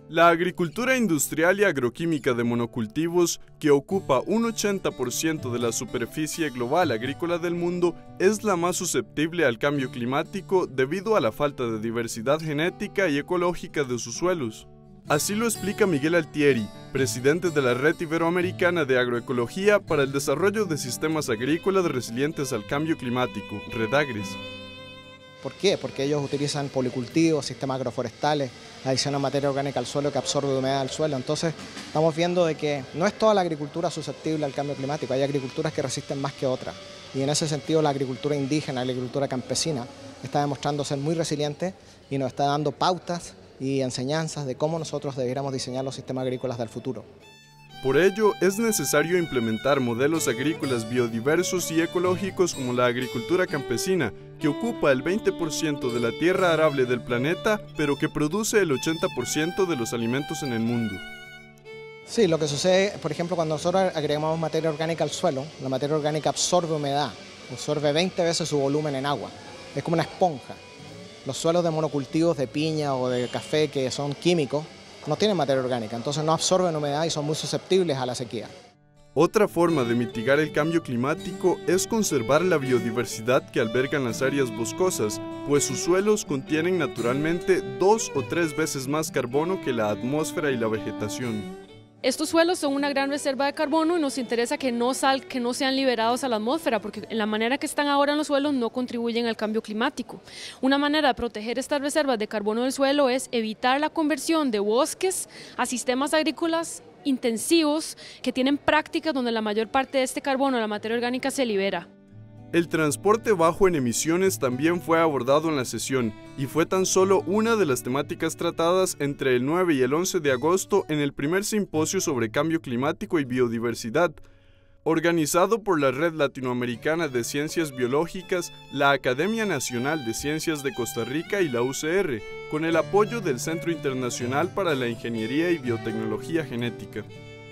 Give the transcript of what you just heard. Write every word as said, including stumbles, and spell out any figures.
La agricultura industrial y agroquímica de monocultivos, que ocupa un ochenta por ciento de la superficie global agrícola del mundo, es la más susceptible al cambio climático debido a la falta de diversidad genética y ecológica de sus suelos. Así lo explica Miguel Altieri, presidente de la Red Iberoamericana de Agroecología para el Desarrollo de Sistemas Agrícolas Resilientes al Cambio Climático, REDAGRES. ¿Por qué? Porque ellos utilizan policultivos, sistemas agroforestales, adicionan materia orgánica al suelo que absorbe humedad del suelo. Entonces estamos viendo de que no es toda la agricultura susceptible al cambio climático, hay agriculturas que resisten más que otras. Y en ese sentido la agricultura indígena, la agricultura campesina, está demostrando ser muy resiliente y nos está dando pautas y enseñanzas de cómo nosotros debiéramos diseñar los sistemas agrícolas del futuro. Por ello, es necesario implementar modelos agrícolas biodiversos y ecológicos como la agricultura campesina, que ocupa el veinte por ciento de la tierra arable del planeta, pero que produce el ochenta por ciento de los alimentos en el mundo. Sí, lo que sucede, por ejemplo, cuando nosotros agregamos materia orgánica al suelo, la materia orgánica absorbe humedad, absorbe veinte veces su volumen en agua, es como una esponja. Los suelos de monocultivos de piña o de café que son químicos, no tienen materia orgánica, entonces no absorben humedad y son muy susceptibles a la sequía. Otra forma de mitigar el cambio climático es conservar la biodiversidad que albergan las áreas boscosas, pues sus suelos contienen naturalmente dos o tres veces más carbono que la atmósfera y la vegetación. Estos suelos son una gran reserva de carbono y nos interesa que no, sal, que no sean liberados a la atmósfera, porque en la manera que están ahora en los suelos no contribuyen al cambio climático. Una manera de proteger estas reservas de carbono del suelo es evitar la conversión de bosques a sistemas agrícolas intensivos que tienen prácticas donde la mayor parte de este carbono, la materia orgánica, se libera. El transporte bajo en emisiones también fue abordado en la sesión y fue tan solo una de las temáticas tratadas entre el nueve y el once de agosto en el primer simposio sobre cambio climático y biodiversidad, organizado por la Red Latinoamericana de Ciencias Biológicas, la Academia Nacional de Ciencias de Costa Rica y la U C R, con el apoyo del Centro Internacional para la Ingeniería y Biotecnología Genética.